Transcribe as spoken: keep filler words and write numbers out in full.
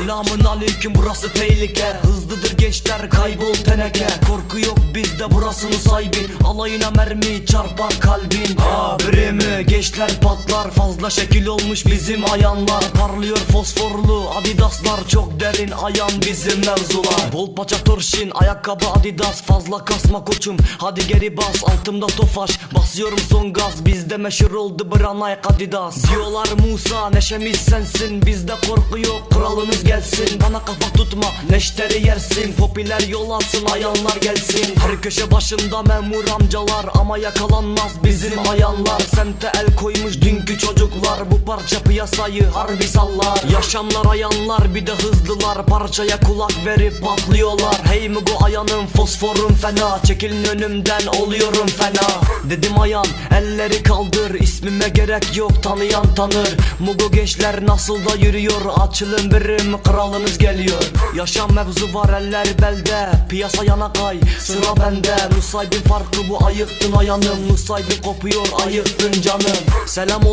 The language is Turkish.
Selamun aleyküm, burası tehlike. Hızlıdır gençler, kaybol teneke. Korku yok bizde, burası Nusaybin. Alayına mermi çarpar kalbin. Abrimi gençler patlar, fazla şekil olmuş bizim ayanlar. Parlıyor fosforlu adidaslar, çok derin ayan bizim mevzular. Bol paça torşin, ayakkabı adidas. Fazla kasma koçum, hadi geri bas. Altımda tofaş, basıyorum son gaz. Bizde meşhur oldu Branay Adidas. Diyorlar Musa, neşemiz sensin. Bizde korku yok, kralınız gelsin. Bana kafa tutma, neşteri yersin. Popüler yol alsın, ayanlar gelsin. Her köşe başında memur amcalar, ama yakalanmaz bizim ayanlar. Semte el koymuş dünkü çocuklar, bu parça piyasayı harbi sallar. Yaşamlar ayanlar, bir de hızlılar. Parçaya kulak verip patlıyorlar. Hey mi bu ayanın, fosforum fena. Çekilin önümden, oluyorum fena. Dedim ayan, elleri kaldır. İsmime gerek yok, tanıyan tanır. Mugo gençler nasıl da yürüyor. Açılın birim, kralınız geliyor. Yaşam mevzu var, eller belde. Piyasa yana kay, sıra bende. Nusaybin farkı bu, ayıktın ayanım. Nusaybin kopuyor, ayıktın canım. Selam